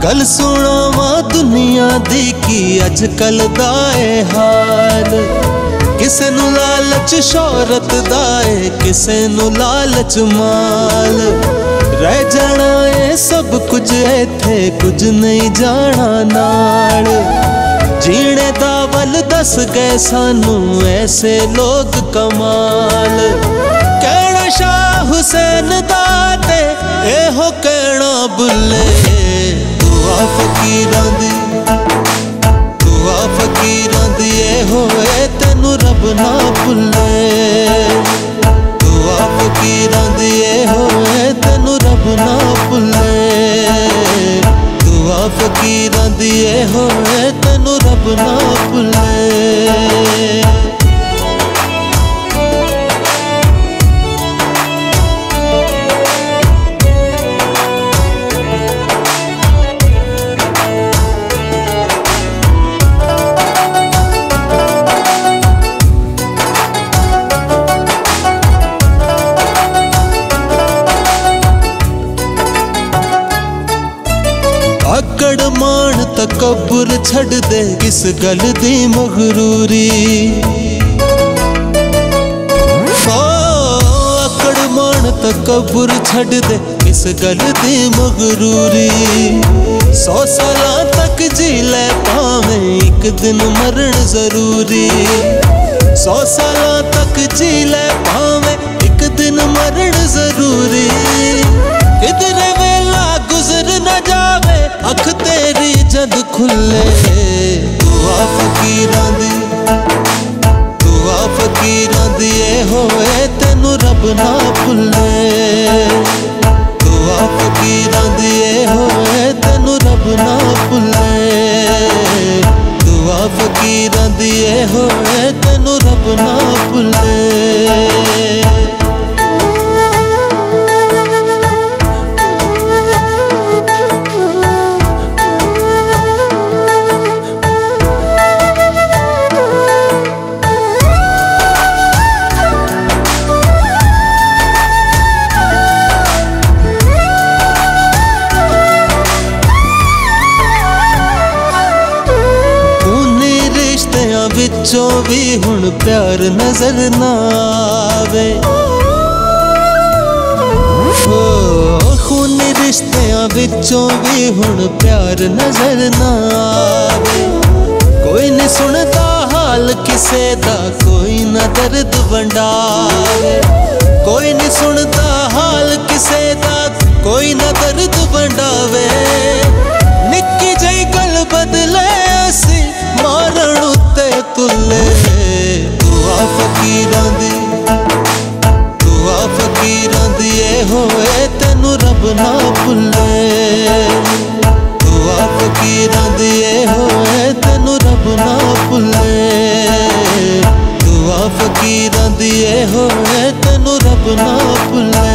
गल सुनावा दुनिया दी की अजकल दा ए हाल। किसे नू लालच शोहरत दा ए, किसे नू लालच माल। रह जाना ए सब कुछ इत्थे, कुछ नहीं जाना नाल। जीने दा वल दस गए सानू ऐसे लोग कमाल। कहना शाह हुसैन दा ते एहो कहना बुले। दुआ फकीरां दी, दुआ फकीरां दी एहो ए तेनू रब ना भुले। दुआ फकीरां दी एहो ए तेनू रब ना भुले। दुआ फकीरां दी एहो ए तेनू रब ना भुले। अकड़ मान तकब्बुर छड़ दे, किस गल दी मगरूरी। अकड़ मान तकब्बुर छड़ दे, किस गल दी मगरूरी। 100 साल तक जी ले पावे, एक दिन मरण जरूरी। 100 साल तक जी ले पावे, एक दिन मरण जरूरी। किधरे वेला गुजर न जावे, अख तेरी जद खुले। दुआ फकीरां दी, दुआ फकीरां दी एहो ए तेनू रब ना भुले। दुआ फकीरां दी एहो ए तेनू रब ना भुले। दुआ फकीरां दी एहो ए तेनू रब ना भुले। विचों भी हुण प्यार नजर ना आवे। खूनी रिश्तियां विचों भी हुण प्यार नजर ना आवे। कोई नहीं सुनता हाल किसे दा, कोई ना दर्द वंडावे। कोई नहीं सुनता हाल किसे दा, कोई ना दर्द वंडावे। निक्की जई गल बदले असी मारण उत्ते तुले। दुआ फकीरां दी, दुआ फकीरां दी एहो ए तेनू रब ना भुले। दुआ फकीरां दी एहो ए तेनू रब ना भुले। दुआ फकीरां दी एहो ए तेनू रब ना भुले।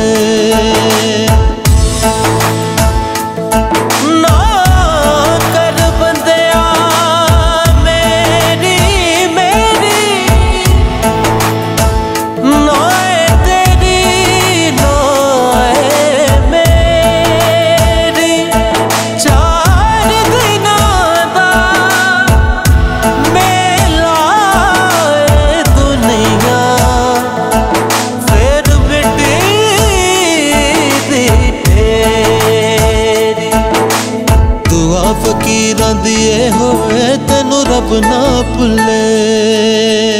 फकीरां दी एहो ए तेनू रब ना भुले।